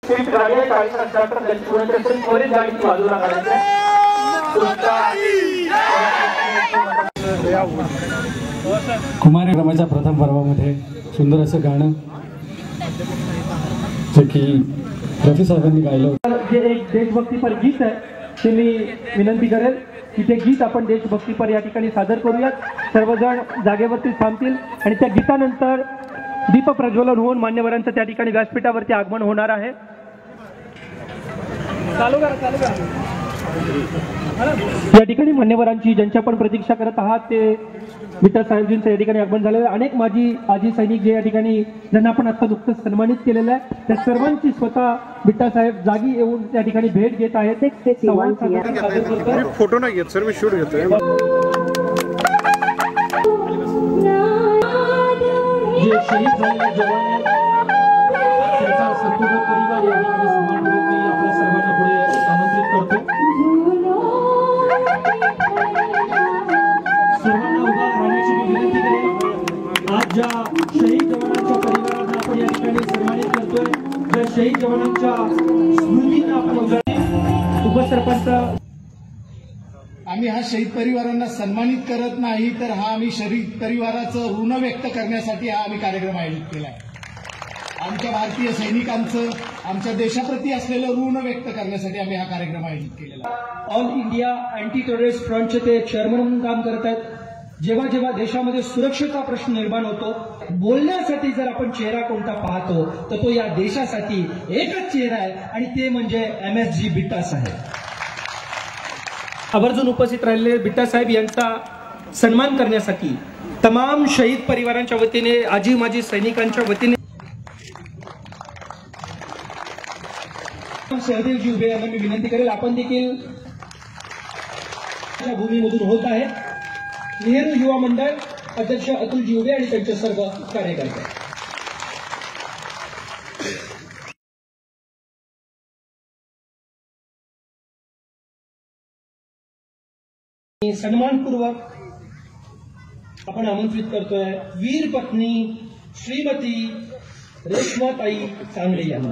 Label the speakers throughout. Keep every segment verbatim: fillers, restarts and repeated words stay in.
Speaker 1: Swift गाडी आहे चाळीस अठ्याहत्तर गणपती असेल त्वरित गाडीची बाजूला काढायची
Speaker 2: कुमारी रमाच्या प्रथम पर्वामध्ये सुंदर असं गाणं जे की रफी साहेबांनी गायलं
Speaker 1: जे एक देशभक्तीपर गीत आहे ते मी विनंती करेल की ते गीत आपण देशभक्तीपर या ठिकाणी सादर करूयात। सर्वजण जागेवरती थांबतील आणि त्या गीतानंतर दीप प्रज्वलन होऊन मान्यवरांचं त्या ठिकाणी व्यासपीठावरती आगमन होणार आहे। चालू करा चालू करा। या ठिकाणी मान्यवरांची ज्यांच्या पण प्रतीक्षा करत आहात ते विठ्ठल साहेबजींचं या ठिकाणी आगमन झालेलं आहे। अनेक माजी आजी सैनिक जे या ठिकाणी ज्यांना आपण आता नुकतंच सन्मानित केलेलं आहे त्या सर्वांची स्वतः विठ्ठल साहेब जागी येऊन त्या ठिकाणी भेट घेत आहेत।
Speaker 3: फोटो नाही घेत सर, मी शूट घेतोय।
Speaker 1: जे शहीद झालेले जवान आहेत त्यांचा संपूर्ण परिवार या ठिकाणी सन्मानपूर्वक मी आपल्या सर्वांना पुढे आमंत्रित करतो। सर्वांना उभा राहण्याची मी विनंती करेन। आज ज्या शहीद जवानांच्या परिवारांना आपण या ठिकाणी सन्मानित करतोय, ज्या शहीद जवानांच्या स्मृतींना आपण उजाळी उपसरपंच
Speaker 4: आम्ही हा शहीद परिवारांना सन्मानित करत नाही तर हा आम्ही शहीद परिवाराचं ऋण व्यक्त करण्यासाठी हा आम्ही कार्यक्रम आयोजित केला आहे। आमच्या भारतीय सैनिकांचं आमच्या देशाप्रती असलेलं ऋण व्यक्त करण्यासाठी आम्ही हा कार्यक्रम आयोजित केलेला आहे।
Speaker 1: ऑल इंडिया अँटी टेररिस्ट फ्रंटचे ते चेअरमन म्हणून काम करत आहेत। जेव्हा जेव्हा देशामध्ये सुरक्षेचा प्रश्न निर्माण होतो, बोलण्यासाठी जर आपण चेहरा कोणता पाहतो तर तो या देशासाठी एकच चेहरा आहे आणि ते म्हणजे एम एस जी बिट्टा साहेब। आवर्जून उपस्थित राहिलेले बिट्टा साहेब यांचा सन्मान करण्यासाठी तमाम शहीद परिवारांच्या वतीने आजी माजी सैनिकांच्या वतीने सहदेवजी उभे यांना मी विनंती करेल आपण देखील भूमीमधून होत आहे। नेहरू युवा मंडळ अध्यक्ष अतुलजी उभे आणि त्यांचे सर्व कार्यकर्ते। सन्मानपूर्वक आपण आमंत्रित करतोय वीर पत्नी श्रीमती रेश्माताई चांगले यांना।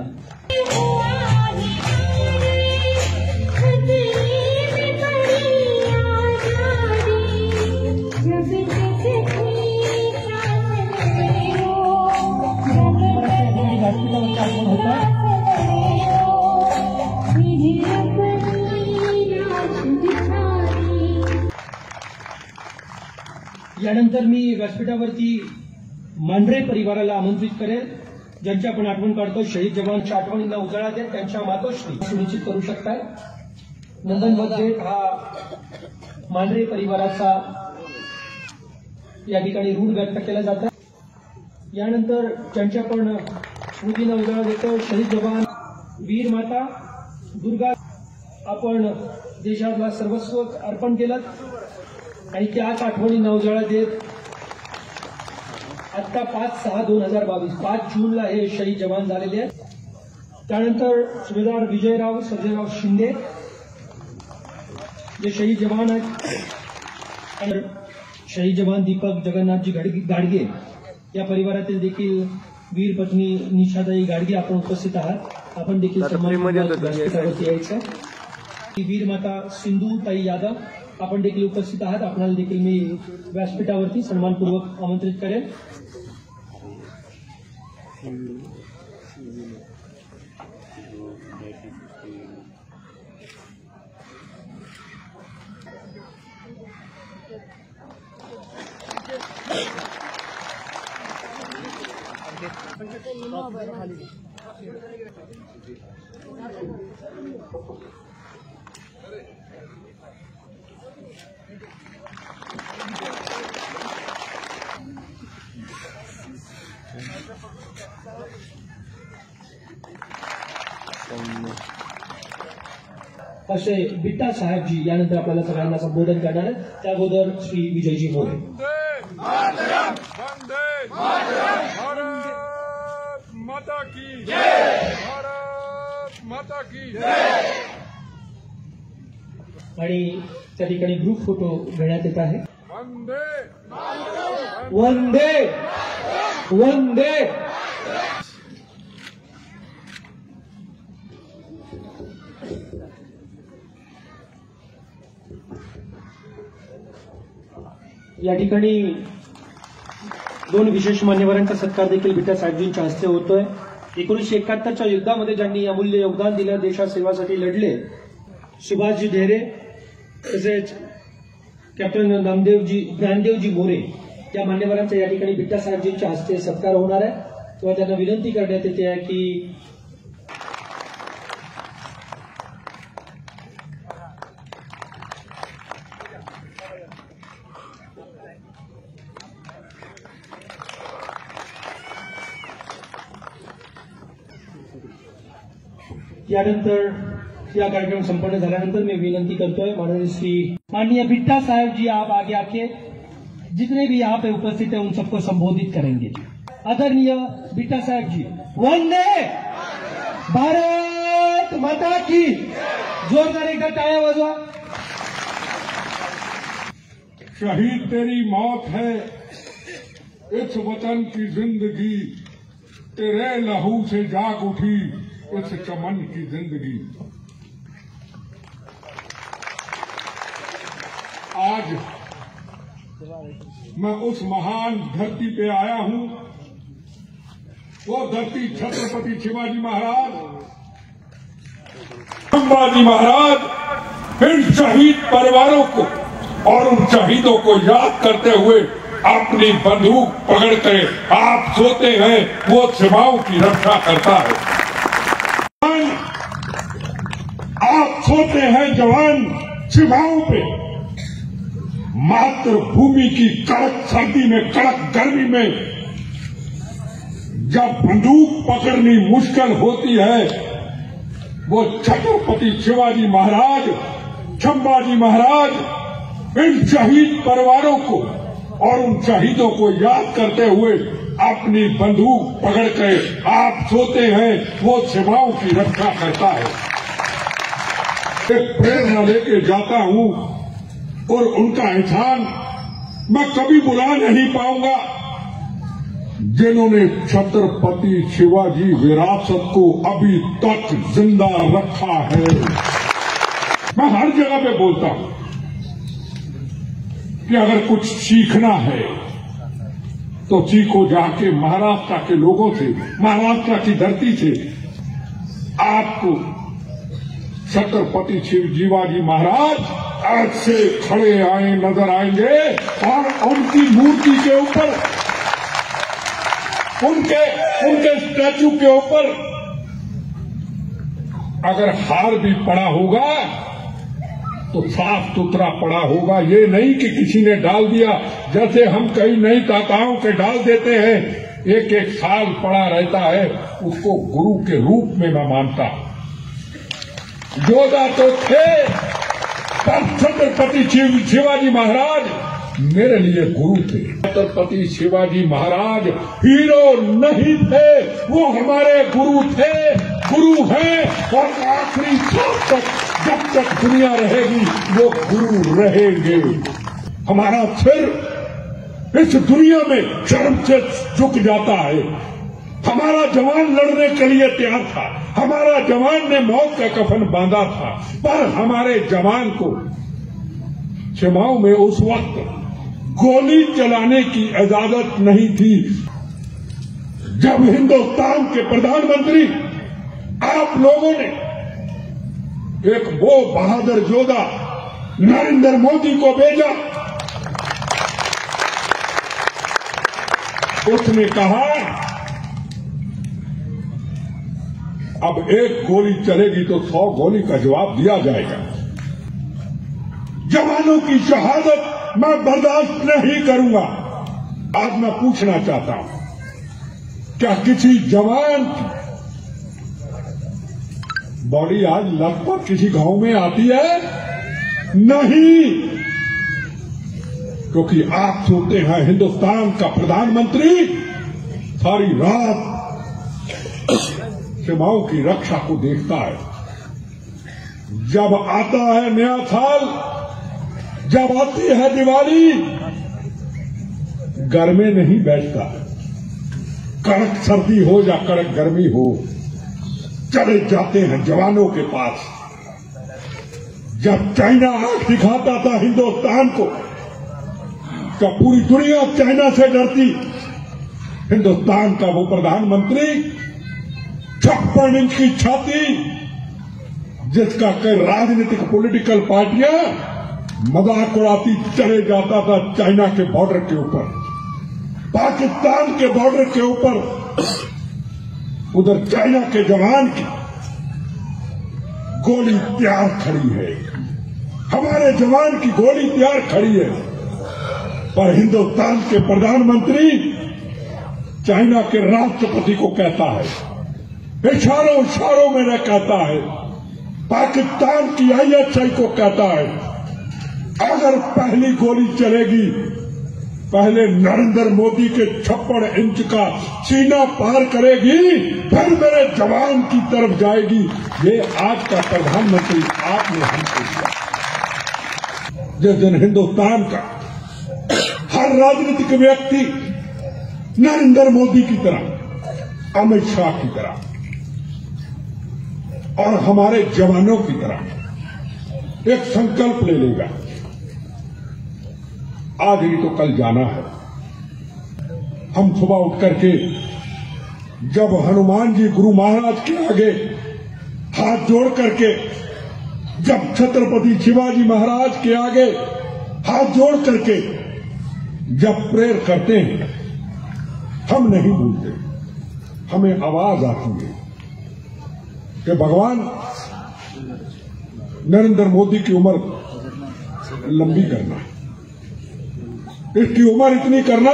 Speaker 1: यानंतर मी व्यासपीठावरती मांढरे परिवाराला आमंत्रित करेल, ज्यांची आपण आठवण काढतो शहीद जवानच्या आठवणींना उजाळा देत त्यांच्या मातोश्री सुनिश्चित करू शकताय। नंदनमध्ये हा मांढरे परिवाराचा या ठिकाणी ऋण व्यक्त केला जात आहे। यानंतर ज्यांच्या पण स्मृतींना उजाळा देतो शहीद जवान वीर माता दुर्गा, आपण देशाला सर्वस्व अर्पण केलं आणि त्याच आठवणींना उजाळा देत आता पाच सहा दोन हजार बावीस पाच जूनला हे शहीद जवान झालेले आहेत। त्यानंतर सुभेदार विजयराव सर्जेराव शिंदे जे शहीद जवान आहेत, शहीद जवान दीपक जगन्नाथजी गाडगे या परिवारातील देखील वीर पत्नी निशाताई गाडगे आपण उपस्थित आहात। आपण देखील व्यासपीठावरती यायचं। वीर माता सिंधूताई यादव आपण देखील उपस्थित आहात, आपल्याला देखील मी व्यासपीठावरती सन्मानपूर्वक आमंत्रित करेन। असे बिट्टा साहेबजी यानंतर आपल्याला सगळ्यांना संबोधन करणार आहेत। त्या अगोदर श्री विजयजी मोरे।
Speaker 3: भारत माता की जय, भारत माता की जय।
Speaker 1: आणि त्या ठिकाणी ग्रुप फोटो घेण्यात येत आहे।
Speaker 3: वंदे
Speaker 1: वंदे वंदे। या ठिकाणी दोन विशेष मान्यवरांचा सत्कार देखील बिट्टा साहेबजींच्या हस्ते होतोय. एकोणीसशे एकाहत्तरच्या युद्धामध्ये ज्यांनी अमूल्य योगदान दिलं, देशासेवासाठी लढले, सुभाषजी ढेरे तसेच कॅप्टन नामदेवजी ज्ञानदेवजी मोरे या मान्यवरांचा या ठिकाणी बिट्टा साहेबजींच्या हस्ते सत्कार होणार आहे. तेव्हा त्यांना विनंती करण्यात येते आहे की यानंतर या कार्यक्रम संपन्न झाल्यानंतर मैं विनंती करतोय माननीय श्री माननीय बिट्टा साहब जी, आप आगे आके जितने भी यहाँ पे उपस्थित हैं उन सबको संबोधित करेंगे. आदरणीय बिट्टा साहब जी, वंदे भारत माता की. जोरदार एकदा टाळ्या वाजवा.
Speaker 3: शहीद तेरी मौत है, इस वतन की जिंदगी, तेरे लहू से जाग उठी इस चमन की जिंदगी. आज मैं उस महान धरती पे आया हूं, वो धरती छत्रपति शिवाजी महाराज, संभाजी महाराज, इन शहीद परिवारों को और उन शहीदों को याद करते हुए अपनी बंदूक पकड़ कर आप सोते हैं, वो सीमाओं की रक्षा करता है. आप सोते हैं जवान सीमाओं पे, मातृभूमि की कड़क सर्दी में, कड़क गर्मी में जब बंदूक पकड़नी मुश्किल होती है, वो छत्रपति शिवाजी महाराज, संभाजी महाराज, इन शहीद परिवारों को और उन शहीदों को याद करते हुए अपनी बंदूक पकड़ कर आप सोते हैं, वो सीमाओं की रक्षा करता है. एक प्रेरणा लेके जाता हूं और उनका एहसान मैं कभी बुला नहीं पाऊंगा, जिन्होंने छत्रपति शिवाजी विरासत को अभी तक जिंदा रखा है. मैं हर जगह पे बोलता हूं कि अगर कुछ सीखना है तो सीखो जाके महाराष्ट्र के लोगों से, महाराष्ट्र की धरती से. आपको छत्रपति शिवाजी महाराज ऐसे खड़े आए नजर आएंगे और उनकी मूर्ति के ऊपर, उनके उनके स्टैचू के ऊपर अगर हार भी पड़ा होगा तो साफ सुथरा पड़ा होगा. ये नहीं कि किसी ने डाल दिया, जैसे हम कई नई ताताओं के डाल देते हैं, एक एक साल पड़ा रहता है. उसको गुरु के रूप में मैं मानता. योद्धा तो थे, पर छत्रपति शिवाजी महाराज मेरे लिए गुरु थे. छत्रपति शिवाजी महाराज हीरो नहीं थे, वो हमारे गुरु थे, गुरु हैं और आखिरी सांस तक, जब तक दुनिया रहेगी वो गुरु रहेंगे. हमारा सिर इस दुनिया में शर्म से झुक जाता है. हमारा जवान लड़ने के लिए तैयार था, हमारा जवान ने मौत का कफन बांधा था, पर हमारे जवान को सीमाओं में उस वक्त गोली चलाने की इजाजत नहीं थी. जब हिंदुस्तान के प्रधानमंत्री आप लोगों ने एक वो बहादुर योद्धा नरेंद्र मोदी को भेजा, उसने कहा अब एक गोली चलेगी तो सौ गोली का जवाब दिया जाएगा. जवानों की शहादत मैं बर्दाश्त नहीं करूंगा. आज मैं पूछना चाहता हूं, क्या किसी जवान की बॉडी आज लगभग किसी गांव में आती है? नहीं, क्योंकि आप सोते हैं हिंदुस्तान का प्रधानमंत्री सारी रात सीमाओं की रक्षा को देखता है. जब आता है नया साल, जब आती है दिवाली, घर में नहीं बैठता. कड़क सर्दी हो या कड़क गर्मी हो, चले जाते हैं जवानों के पास. जब चाइना आंख दिखाता था हिंदुस्तान को, जब पूरी दुनिया चाइना से डरती, हिंदुस्तान का वो प्रधानमंत्री छप्पन इंच की छाती, जिसका कई राजनीतिक पॉलिटिकल पार्टियां मजाक उड़ाती, चले जाता था चाइना के बॉर्डर के ऊपर, पाकिस्तान के बॉर्डर के ऊपर, उधर चाइना के जवान की गोली तैयार खड़ी है, हमारे जवान की गोली तैयार खड़ी है, पर हिंदुस्तान के प्रधानमंत्री चाइना के राष्ट्रपति को कहता है, इशारों इशारों में न कहता है, पाकिस्तान की आईएसआई को कहता है, अगर पहली गोली चलेगी पहले नरेंद्र मोदी के छप्पन इंच का सीना पार करेगी, फिर मेरे जवान की तरफ जाएगी। ये आज का प्रधानमंत्री आपने हमको दिया। जिस दिन हिंदुस्तान का हर राजनीतिक व्यक्ति नरेंद्र मोदी की तरह, अमित शाह की तरह और हमारे जवानों की तरह एक संकल्प ले लेगा, आज नहीं तो कल जाना है। हम सुबह उठ करके जब हनुमान जी गुरु महाराज के आगे हाथ जोड़ करके, जब छत्रपति शिवाजी महाराज के आगे हाथ जोड़ करके जब प्रेयर करते हैं, हम नहीं भूलते, हमें आवाज आती है कि भगवान नरेंद्र मोदी की उम्र लंबी करना, इसकी उम्र इतनी करना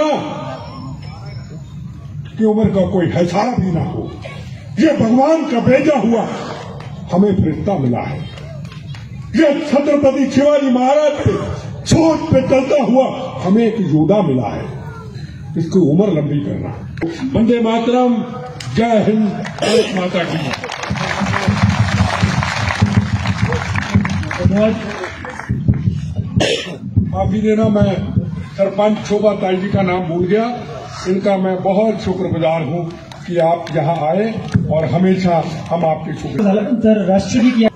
Speaker 3: कि उम्र का कोई हिसाब ही ना हो। ये भगवान का भेजा हुआ हमें फरिश्ता मिला है। ये छत्रपति शिवाजी महाराज के सोच पे चलता हुआ हमें एक योद्धा मिला है, इसकी उम्र लंबी करना। वंदे मातरम, जय हिंद, भारत माता की। माफी देना, मैं सरपंच शोभा ताई जी का नाम भूल गया। इनका मैं बहुत शुक्रगुजार हूं कि आप यहाँ आए और हमेशा हम आपके शुक्र।
Speaker 1: झाल्यानंतर राष्ट्रगीत या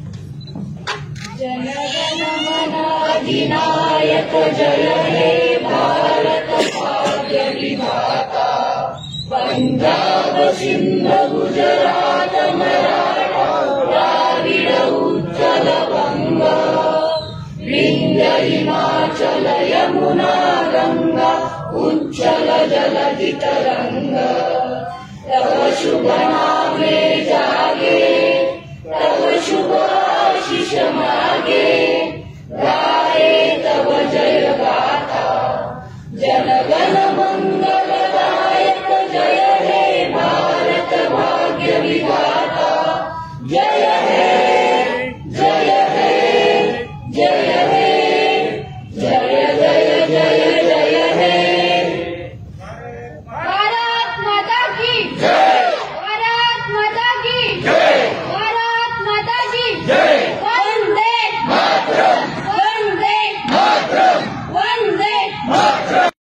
Speaker 5: अधिनायक जय हे भारत भाग्य विधाता, पंजाब सिंध गुजरात मराठा द्राविड उत्कल बंग, विंध्य हिमाचल यमुना गंगा, उच्चल जलधि तरंग, तव शुभ नाम